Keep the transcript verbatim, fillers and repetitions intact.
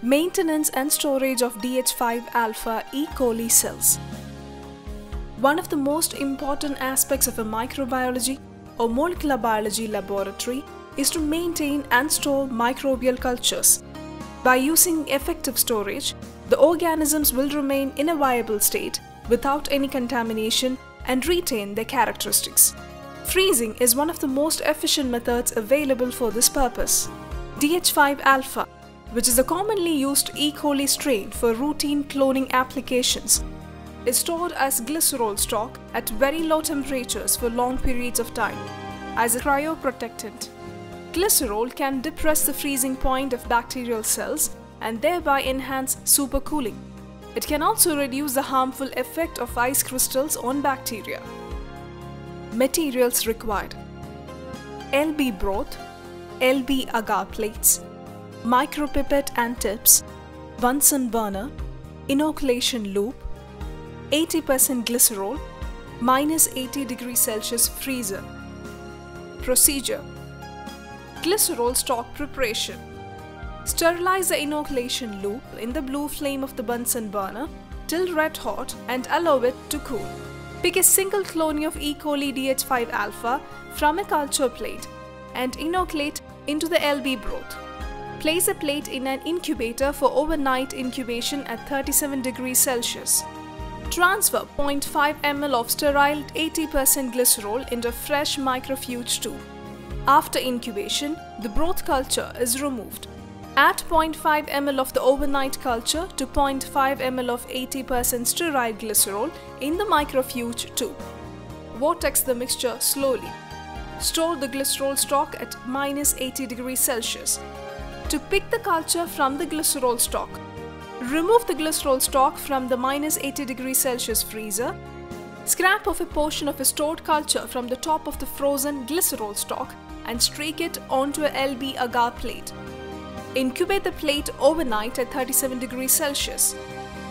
Maintenance and storage of D H five alpha E. coli cells. One of the most important aspects of a microbiology or molecular biology laboratory is to maintain and store microbial cultures. By using effective storage, the organisms will remain in a viable state without any contamination and retain their characteristics. Freezing is one of the most efficient methods available for this purpose. D H five alpha, which is a commonly used E. coli strain for routine cloning applications, is stored as glycerol stock at very low temperatures for long periods of time as a cryoprotectant. Glycerol can depress the freezing point of bacterial cells and thereby enhance supercooling. It can also reduce the harmful effect of ice crystals on bacteria. Materials required: L B broth, L B agar plates, micropipette and tips, Bunsen burner, inoculation loop, eighty percent glycerol, minus eighty degrees Celsius freezer. Procedure: Glycerol stock preparation. Sterilize the inoculation loop in the blue flame of the Bunsen burner till red hot and allow it to cool. Pick a single clone of E. coli D H five alpha from a culture plate and inoculate into the L B broth. Place a plate in an incubator for overnight incubation at thirty-seven degrees Celsius. Transfer zero point five milliliters of sterile eighty percent glycerol into a fresh microfuge tube. After incubation, the broth culture is removed. Add zero point five milliliters of the overnight culture to zero point five milliliters of eighty percent sterile glycerol in the microfuge tube. Vortex the mixture slowly. Store the glycerol stock at minus eighty degrees Celsius. To pick the culture from the glycerol stock, remove the glycerol stock from the minus eighty degrees Celsius freezer. Scrap off a portion of a stored culture from the top of the frozen glycerol stock and streak it onto a L B agar plate. Incubate the plate overnight at thirty-seven degrees Celsius.